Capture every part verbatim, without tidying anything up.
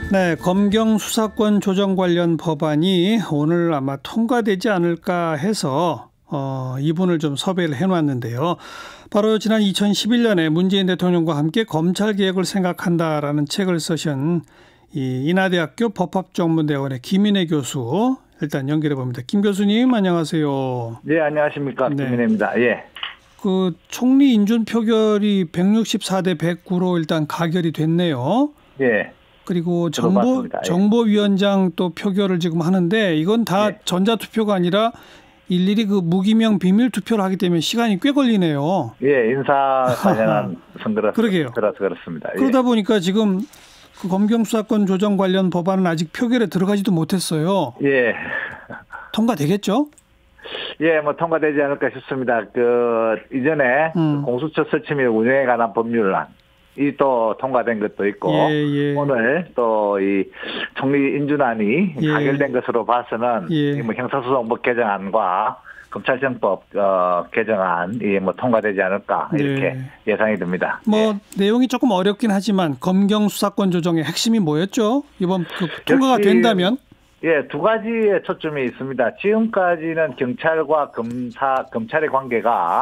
네, 검경 수사권 조정 관련 법안이 오늘 아마 통과되지 않을까 해서 어, 이분을 좀 섭외를 해놨는데요. 바로 지난 이천십일 년에 문재인 대통령과 함께 검찰개혁을 생각한다라는 책을 쓰신 이 인하대학교 법학전문대학원의 김인혜 교수 일단 연결해 봅니다. 김 교수님 안녕하세요. 네, 안녕하십니까. 네. 김인혜입니다. 예. 그 총리 인준 표결이 백육십사 대 백구로 일단 가결이 됐네요. 예. 그리고 정보, 예. 정보위원장 또 표결을 지금 하는데 이건 다 예. 전자투표가 아니라 일일이 그 무기명 비밀 투표를 하기 때문에 시간이 꽤 걸리네요. 예, 인사 관련한 선거라서 그러게요. 그렇습니다. 예. 그러다 보니까 지금 그 검경 수사권 조정 관련 법안은 아직 표결에 들어가지도 못했어요. 예. 통과되겠죠? 예, 뭐 통과되지 않을까 싶습니다. 그 이전에 음. 공수처 설치 및 운영에 관한 법률안 이 또 통과된 것도 있고 예, 예. 오늘 또 이 총리 인준안이 예. 가결된 것으로 봐서는 예. 뭐 형사소송법 개정안과 검찰청법 어, 개정안이 뭐 통과되지 않을까 이렇게 네. 예상이 듭니다. 뭐 예. 내용이 조금 어렵긴 하지만 검경 수사권 조정의 핵심이 뭐였죠? 이번 그 통과가 역시, 된다면? 예, 두 가지의 초점이 있습니다. 지금까지는 경찰과 검사 검찰의 관계가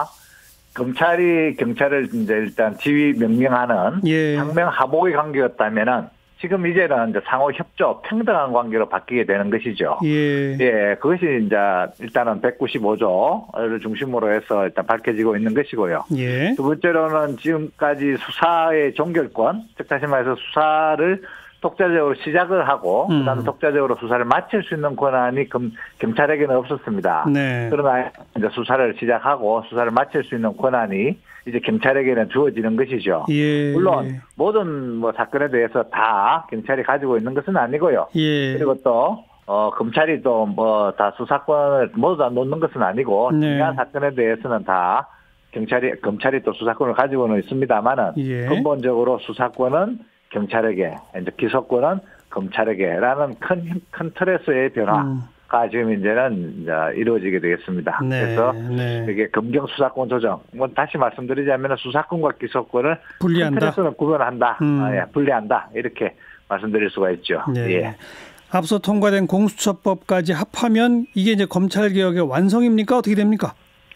검찰이 경찰을 이제 일단 지휘 명령하는 예. 상명 하복의 관계였다면은 지금 이제는 이제 상호 협조 평등한 관계로 바뀌게 되는 것이죠. 예. 예, 그것이 이제 일단은 백구십오 조를 중심으로 해서 일단 밝혀지고 있는 것이고요. 예. 두 번째로는 지금까지 수사의 종결권, 즉 다시 말해서 수사를 독자적으로 시작을 하고 음. 그다음에 독자적으로 수사를 마칠 수 있는 권한이 검, 경찰에게는 없었습니다. 네. 그러나 이제 수사를 시작하고 수사를 마칠 수 있는 권한이 이제 경찰에게는 주어지는 것이죠. 예. 물론 모든 뭐 사건에 대해서 다 경찰이 가지고 있는 것은 아니고요. 예. 그리고 또 어, 검찰이 또 뭐 다 수사권을 모두 다 놓는 것은 아니고 네. 중요한 사건에 대해서는 다 경찰이 검찰이 또 수사권을 가지고는 있습니다만은 예. 근본적으로 수사권은 경찰에게, 이제 기소권은 검찰에게라는 큰, 큰 틀에서의 변화가 음. 지금 이제는 이제 이루어지게 되겠습니다. 네. 그래서 네. 이게 검경 수사권 조정, 뭐 다시 말씀드리자면 수사권과 기소권을 분리한다. 큰 틀에서는 구분한다, 음. 아, 예, 분리한다 이렇게 말씀드릴 수가 있죠. 네. 예. 앞서 통과된 공수처법까지 합하면 이게 이제 검찰 개혁의 완성입니까? 어떻게 됩니까?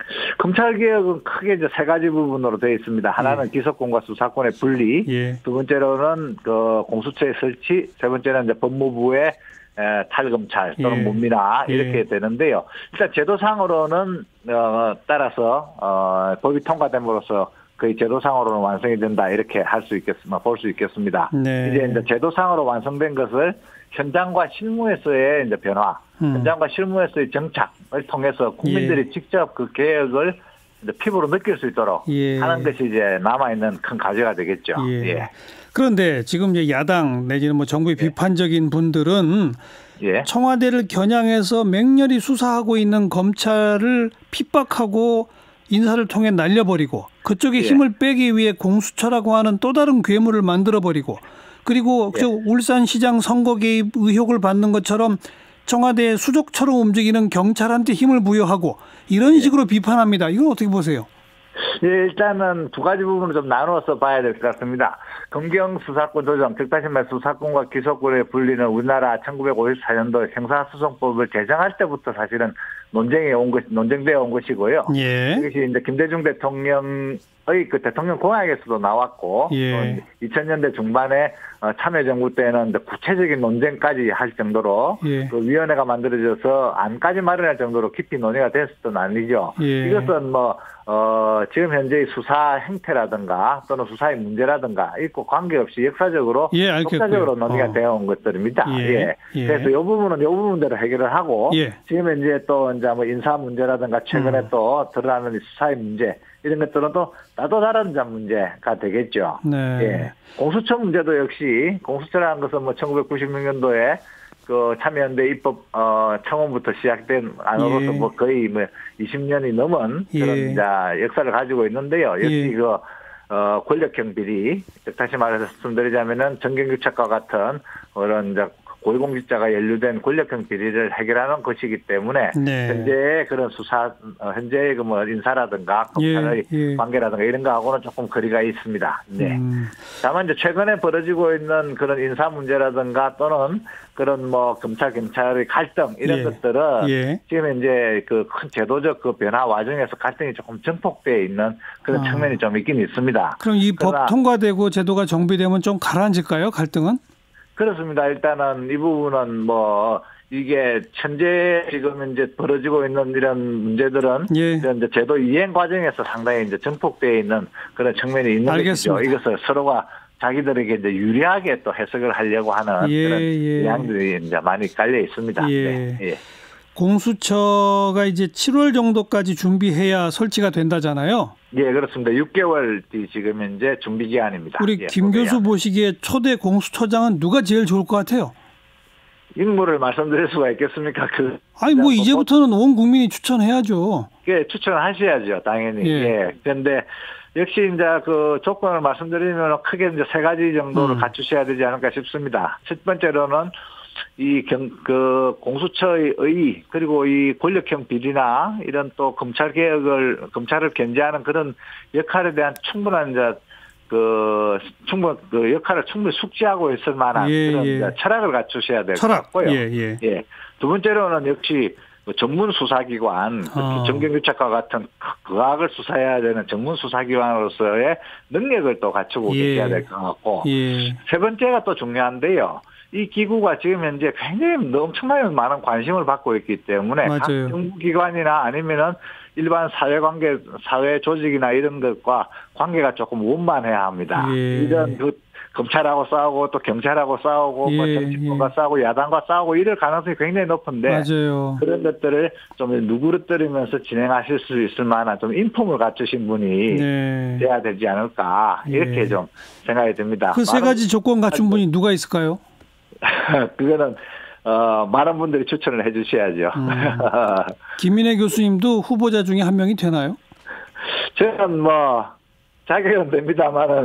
검찰개혁은 크게 이제 세 가지 부분으로 되어 있습니다. 하나는 예. 기소권과 수사권의 분리, 예. 두 번째로는 그 공수처의 설치, 세 번째는 이제 법무부의 에, 탈검찰 또는 예. 문민화 예. 이렇게 되는데요. 일단 제도상으로는 어, 따라서 어, 법이 통과됨으로써 거의 제도상으로는 완성이 된다 이렇게 할 수 있겠습니다. 볼 수 있겠습니다. 네. 이제 이제 제도상으로 완성된 것을 현장과 실무에서의 이제 변화, 음. 현장과 실무에서의 정착을 통해서 국민들이 예. 직접 그 개혁을 이제 피부로 느낄 수 있도록 예. 하는 것이 이제 남아있는 큰 과제가 되겠죠. 예. 예. 그런데 지금 이제 야당 내지는 뭐 정부의 예. 비판적인 분들은 예. 청와대를 겨냥해서 맹렬히 수사하고 있는 검찰을 핍박하고 인사를 통해 날려버리고 그쪽에 예. 힘을 빼기 위해 공수처라고 하는 또 다른 괴물을 만들어버리고 그리고 예. 저 울산시장 선거 개입 의혹을 받는 것처럼 청와대의 수족처럼 움직이는 경찰한테 힘을 부여하고 이런 식으로 예. 비판합니다. 이건 어떻게 보세요? 예, 일단은 두 가지 부분을 좀 나누어서 봐야 될 것 같습니다. 검경 수사권 조정, 즉 다시 말해 수사권과 기소권의 분리는 우리나라 천구백오십사 년도 형사소송법을 제정할 때부터 사실은 논쟁에 온 것, 논쟁되어 온 것이고요. 예. 이것이 이제 김대중 대통령의 그 대통령 공약에서도 나왔고, 예. 이천 년대 중반에 참여정부 때는 구체적인 논쟁까지 할 정도로 예. 그 위원회가 만들어져서 안까지 마련할 정도로 깊이 논의가 됐었던 아니죠. 예. 이것은 뭐 어, 지금 현재의 수사 행태라든가 또는 수사의 문제라든가 있고 관계없이 역사적으로 예, 역사적으로 논의가 어. 되어 온 것들입니다. 예. 예. 예. 그래서 이 부분은 이 부분대로 해결을 하고 예. 지금 이제 또 이제 뭐 인사 문제라든가 최근에 음. 또 드러나는 수사의 문제 이런 것들은 또 나도 다른 문제가 되겠죠. 네. 예. 공수처 문제도 역시 공수처라는 것은 뭐 천구백구십육 년도에 그 참여연대 입법 어 청원부터 시작된 안으로서 예. 뭐 거의 뭐 이십 년이 넘은 그런 예. 이제 역사를 가지고 있는데요. 역시 예. 그 어 권력형 비리, 다시 말해서 말씀드리자면은 정경유착과 같은 그런 이제 고위공직자가 연루된 권력형 비리를 해결하는 것이기 때문에 네. 현재의 그런 수사, 현재의 그 뭐 인사라든가 검찰의 예, 예. 관계라든가 이런 거하고는 조금 거리가 있습니다. 네. 음. 다만 이제 최근에 벌어지고 있는 그런 인사 문제라든가 또는 그런 뭐 검찰 경찰의 갈등 이런 예. 것들은 예. 지금 이제 그 큰 제도적 그 변화 와중에서 갈등이 조금 증폭되어 있는 그런 아. 측면이 좀 있긴 있습니다. 그럼 이 법 통과되고 제도가 정비되면 좀 가라앉을까요? 갈등은? 그렇습니다. 일단은 이 부분은 뭐 이게 현재 지금 이제 벌어지고 있는 이런 문제들은 예. 이런 이제 제도 이행 과정에서 상당히 이제 증폭되어 있는 그런 측면이 있는 알겠습니다. 것이죠. 이것을 서로가 자기들에게 이제 유리하게 또 해석을 하려고 하는 예, 그런 예. 영향들이 이제 많이 깔려 있습니다. 예. 네. 예. 공수처가 이제 칠월 정도까지 준비해야 설치가 된다잖아요. 예, 그렇습니다. 육 개월 뒤 지금 이제 준비 기한입니다. 우리 예, 김 교수 보시기에 초대 공수처장은 누가 제일 좋을 것 같아요? 인물을 말씀드릴 수가 있겠습니까? 그 아니 뭐 이제부터는 온 국민이 추천해야죠. 예, 추천하셔야죠, 당연히. 예. 예. 그런데 역시 이제 그 조건을 말씀드리면 크게 이제 세 가지 정도를 음. 갖추셔야 되지 않을까 싶습니다. 첫 번째로는 이 경, 그 공수처의 의 그리고 이 권력형 비리나 이런 또 검찰 개혁을 검찰을 견제하는 그런 역할에 대한 충분한 이제 그 충분 그 역할을 충분히 숙지하고 있을 만한 예, 그런 예. 철학을 갖추셔야 될 것 같고요. 예, 예. 예. 두 번째로는 역시 전문 수사기관, 특히 어. 정경유착과 같은 과학을 수사해야 되는 전문 수사기관으로서의 능력을 또 갖추고 예. 계셔야 될 것 같고 예. 세 번째가 또 중요한데요. 이 기구가 지금 현재 굉장히 엄청나게 많은 관심을 받고 있기 때문에 맞아요. 각 정부기관이나 아니면은 일반 사회관계, 사회 조직이나 이런 것과 관계가 조금 원만해야 합니다. 예. 이런 그 검찰하고 싸우고 또 경찰하고 싸우고 예. 뭐 정치권과 예. 싸우고 야당과 싸우고 이럴 가능성이 굉장히 높은데 맞아요. 그런 것들을 좀 누그러뜨리면서 진행하실 수 있을 만한 좀 인품을 갖추신 분이 네. 돼야 되지 않을까 이렇게 예. 좀 생각이 듭니다. 그 세 가지 조건 갖춘 분이 누가 있을까요? 그거는 어, 많은 분들이 추천을 해 주셔야죠. 음. 김민혜 교수님도 후보자 중에 한 명이 되나요? 저는 뭐 자격은 됩니다만은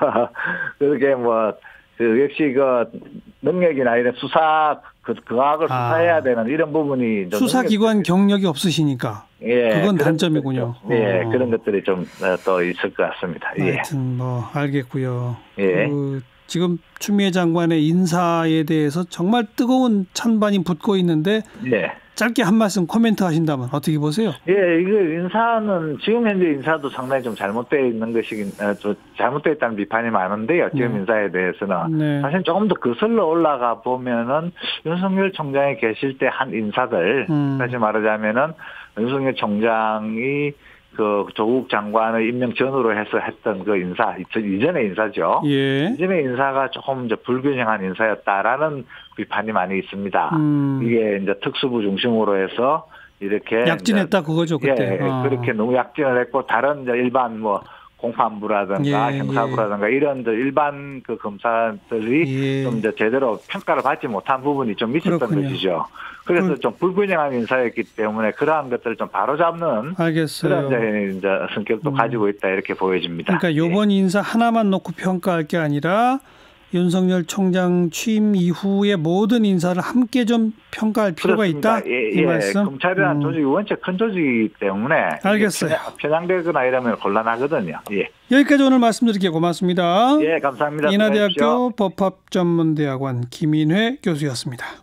그게 뭐 그 역시 그 능력이나 이런 수사 그 과학을 아. 수사해야 되는 이런 부분이 수사기관 경력이 없으시니까 예, 그건 단점이군요. 좀, 예, 어. 그런 것들이 좀 또 있을 것 같습니다. 예. 하여튼 뭐 알겠고요. 예. 그 지금 추미애 장관의 인사에 대해서 정말 뜨거운 찬반이 붙고 있는데 예. 짧게 한 말씀 코멘트 하신다면 어떻게 보세요? 예, 이거 인사는 지금 현재 인사도 상당히 좀 잘못되어 있는 것이긴 좀 잘못되어 있다는 비판이 많은데요. 지금 네. 인사에 대해서는 네. 사실 조금 더 거슬러 올라가 보면은 윤석열 총장이 계실 때 한 인사들 음. 다시 말하자면은 윤석열 총장이 그 조국 장관의 임명 전후로 해서 했던 그 인사, 이전의 인사죠. 예. 이전의 인사가 조금 이제 불균형한 인사였다라는 비판이 많이 있습니다. 음. 이게 이제 특수부 중심으로 해서 이렇게 약진했다 그거죠 그때. 예, 어. 그렇게 너무 약진을 했고 다른 이제 일반 뭐 공판부라든가 예, 형사부라든가 예. 이런 일반 그 검사들이 예. 좀 이제 제대로 평가를 받지 못한 부분이 좀 있었던 그렇군요. 것이죠. 그래서 그, 좀 불균형한 인사였기 때문에 그러한 것들을 좀 바로잡는 알겠어요. 그런 이제 성격도 음. 가지고 있다 이렇게 보여집니다. 그러니까 이번 예. 인사 하나만 놓고 평가할 게 아니라 윤석열 총장 취임 이후의 모든 인사를 함께 좀 평가할 필요가 그렇습니다. 있다. 예, 이 예. 말씀. 검찰이라는 음. 조직이 원체 큰 조직이기 때문에 알겠어요. 편향되거나 이러면 곤란하거든요. 예. 여기까지 오늘 말씀드릴게요. 고맙습니다. 예, 감사합니다. 인하대학교 법학전문대학원 김인회 교수였습니다.